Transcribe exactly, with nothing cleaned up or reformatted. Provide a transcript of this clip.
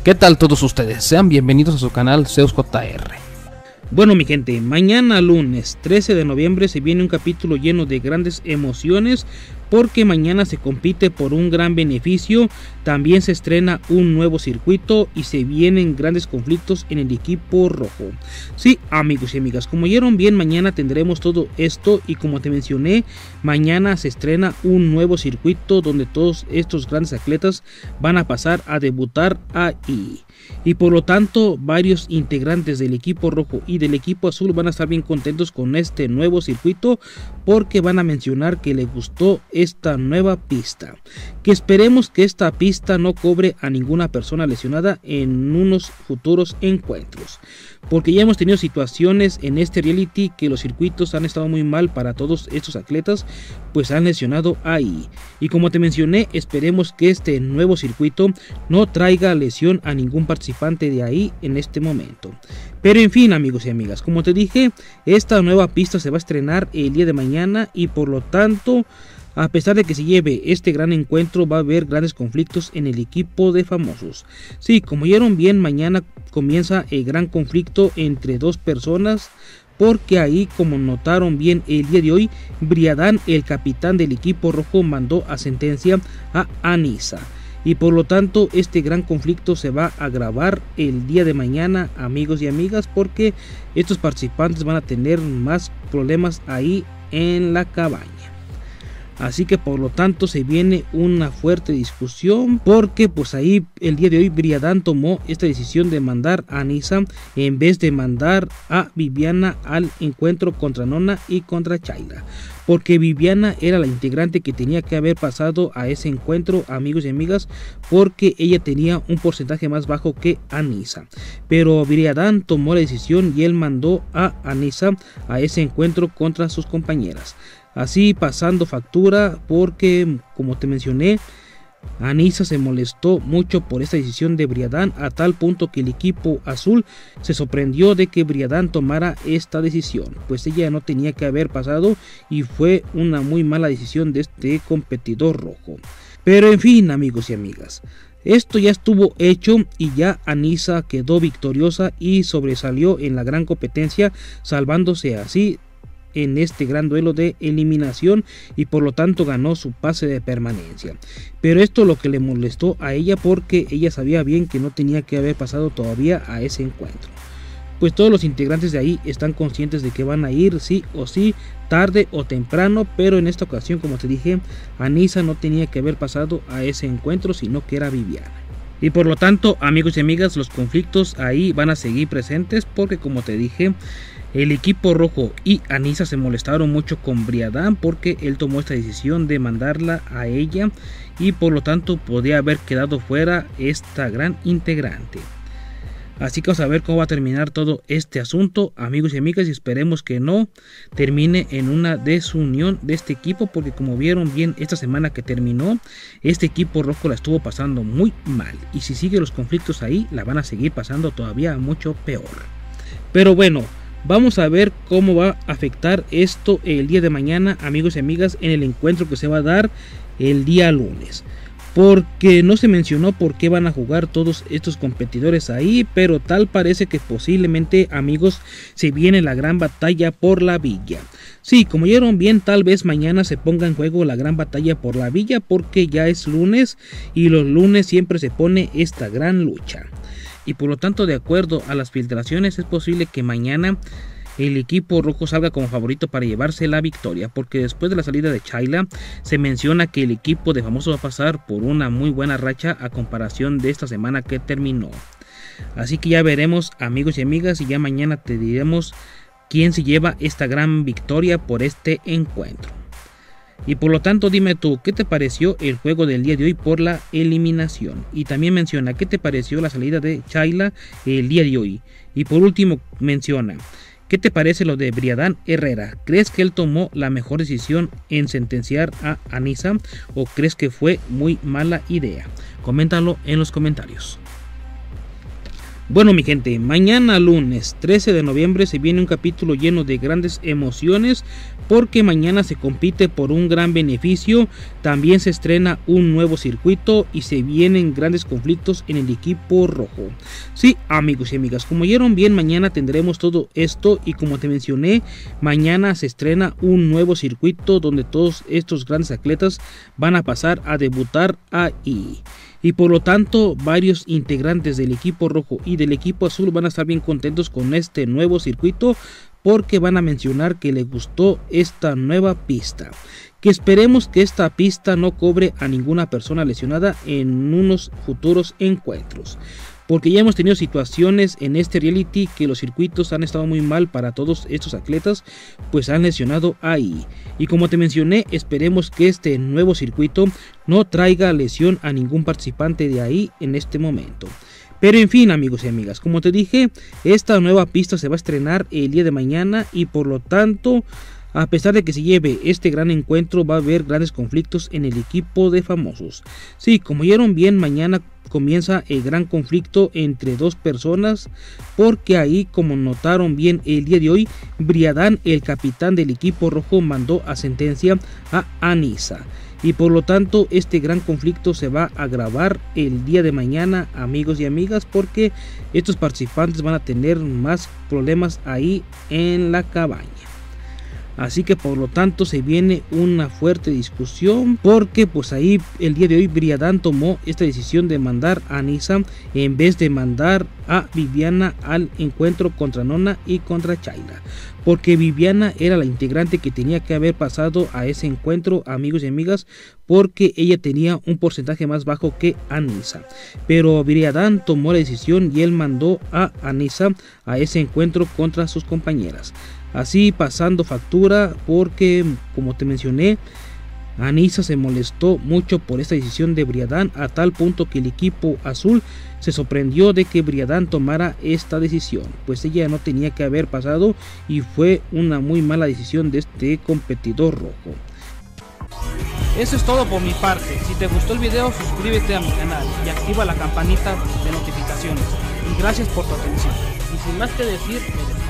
¿Qué tal todos ustedes? Sean bienvenidos a su canal Zeus J R. Bueno mi gente, mañana lunes trece de noviembre se viene un capítulo lleno de grandes emociones porque mañana se compite por un gran beneficio, también se estrena un nuevo circuito y se vienen grandes conflictos en el equipo rojo. Sí amigos y amigas, como oyeron bien, mañana tendremos todo esto y como te mencioné, mañana se estrena un nuevo circuito donde todos estos grandes atletas van a pasar a debutar ahí. Y por lo tanto varios integrantes del equipo rojo y del equipo azul van a estar bien contentos con este nuevo circuito porque van a mencionar que les gustó esta nueva pista, que esperemos que esta pista no cobre a ninguna persona lesionada en unos futuros encuentros, porque ya hemos tenido situaciones en este reality que los circuitos han estado muy mal para todos estos atletas, pues han lesionado ahí. Y como te mencioné, esperemos que este nuevo circuito no traiga lesión a ningún participante de ahí en este momento. Pero en fin amigos y amigas, como te dije, esta nueva pista se va a estrenar el día de mañana y por lo tanto, a pesar de que se lleve este gran encuentro, va a haber grandes conflictos en el equipo de famosos. Sí, como oyeron bien, mañana comienza el gran conflicto entre dos personas, porque ahí, como notaron bien el día de hoy, Briadán, el capitán del equipo rojo, mandó a sentencia a Anissa. Y por lo tanto este gran conflicto se va a agravar el día de mañana amigos y amigas, porque estos participantes van a tener más problemas ahí en la cabaña. Así que por lo tanto se viene una fuerte discusión, porque pues ahí el día de hoy Briadán tomó esta decisión de mandar a Anissa en vez de mandar a Viviana al encuentro contra Nona y contra Chayla, porque Viviana era la integrante que tenía que haber pasado a ese encuentro amigos y amigas, porque ella tenía un porcentaje más bajo que Anissa. Pero Briadán tomó la decisión y él mandó a Anissa a ese encuentro contra sus compañeras, así pasando factura, porque como te mencioné, Anissa se molestó mucho por esta decisión de Briadán, a tal punto que el equipo azul se sorprendió de que Briadán tomara esta decisión, pues ella no tenía que haber pasado y fue una muy mala decisión de este competidor rojo. Pero en fin amigos y amigas, esto ya estuvo hecho y ya Anissa quedó victoriosa y sobresalió en la gran competencia, salvándose así en este gran duelo de eliminación y por lo tanto ganó su pase de permanencia. Pero esto lo que le molestó a ella, porque ella sabía bien que no tenía que haber pasado todavía a ese encuentro, pues todos los integrantes de ahí están conscientes de que van a ir sí o sí, tarde o temprano, pero en esta ocasión, como te dije, Anissa no tenía que haber pasado a ese encuentro, sino que era Viviana. Y por lo tanto amigos y amigas, los conflictos ahí van a seguir presentes, porque como te dije, el equipo rojo y Anissa se molestaron mucho con Briadán porque él tomó esta decisión de mandarla a ella y por lo tanto podía haber quedado fuera esta gran integrante. Así que vamos a ver cómo va a terminar todo este asunto amigos y amigas, y esperemos que no termine en una desunión de este equipo, porque como vieron bien esta semana que terminó, este equipo rojo la estuvo pasando muy mal y si sigue los conflictos ahí la van a seguir pasando todavía mucho peor. Pero bueno, vamos a ver cómo va a afectar esto el día de mañana amigos y amigas en el encuentro que se va a dar el día lunes, porque no se mencionó por qué van a jugar todos estos competidores ahí, pero tal parece que posiblemente amigos se viene la gran batalla por la villa. Sí, como oyeron bien, tal vez mañana se ponga en juego la gran batalla por la villa, porque ya es lunes y los lunes siempre se pone esta gran lucha. Y por lo tanto, de acuerdo a las filtraciones, es posible que mañana el equipo rojo salga como favorito para llevarse la victoria, porque después de la salida de Chayla se menciona que el equipo de famosos va a pasar por una muy buena racha a comparación de esta semana que terminó. Así que ya veremos amigos y amigas, y ya mañana te diremos quién se lleva esta gran victoria por este encuentro. Y por lo tanto dime tú, ¿qué te pareció el juego del día de hoy por la eliminación? Y también menciona, ¿qué te pareció la salida de Chayla el día de hoy? Y por último menciona, ¿qué te parece lo de Briadán Herrera? ¿Crees que él tomó la mejor decisión en sentenciar a Anissa o crees que fue muy mala idea? Coméntalo en los comentarios. Bueno mi gente, mañana lunes trece de noviembre se viene un capítulo lleno de grandes emociones porque mañana se compite por un gran beneficio, también se estrena un nuevo circuito y se vienen grandes conflictos en el equipo rojo. Sí amigos y amigas, como oyeron bien, mañana tendremos todo esto y como te mencioné, mañana se estrena un nuevo circuito donde todos estos grandes atletas van a pasar a debutar ahí. Y por lo tanto varios integrantes del equipo rojo y del equipo azul van a estar bien contentos con este nuevo circuito porque van a mencionar que les gustó esta nueva pista, que esperemos que esta pista no cobre a ninguna persona lesionada en unos futuros encuentros, porque ya hemos tenido situaciones en este reality que los circuitos han estado muy mal para todos estos atletas, pues han lesionado ahí. Y como te mencioné, esperemos que este nuevo circuito no traiga lesión a ningún participante de ahí en este momento. Pero en fin amigos y amigas, como te dije, esta nueva pista se va a estrenar el día de mañana y por lo tanto, a pesar de que se lleve este gran encuentro, va a haber grandes conflictos en el equipo de famosos. Sí, como oyeron bien, mañana comienza el gran conflicto entre dos personas, porque ahí, como notaron bien el día de hoy, Briadán, el capitán del equipo rojo, mandó a sentencia a Anissa. Y por lo tanto este gran conflicto se va a agravar el día de mañana amigos y amigas, porque estos participantes van a tener más problemas ahí en la cabaña. Así que por lo tanto se viene una fuerte discusión, porque pues ahí el día de hoy Briadán tomó esta decisión de mandar a Anissa en vez de mandar a Viviana al encuentro contra Nona y contra Chayla, porque Viviana era la integrante que tenía que haber pasado a ese encuentro amigos y amigas, porque ella tenía un porcentaje más bajo que Anissa. Pero Briadán tomó la decisión y él mandó a Anissa a ese encuentro contra sus compañeras, así pasando factura, porque como te mencioné, Anissa se molestó mucho por esta decisión de Briadán, a tal punto que el equipo azul se sorprendió de que Briadán tomara esta decisión, pues ella no tenía que haber pasado y fue una muy mala decisión de este competidor rojo. Eso es todo por mi parte. Si te gustó el video, suscríbete a mi canal y activa la campanita de notificaciones. Y gracias por tu atención. Y sin más que decir, me despido.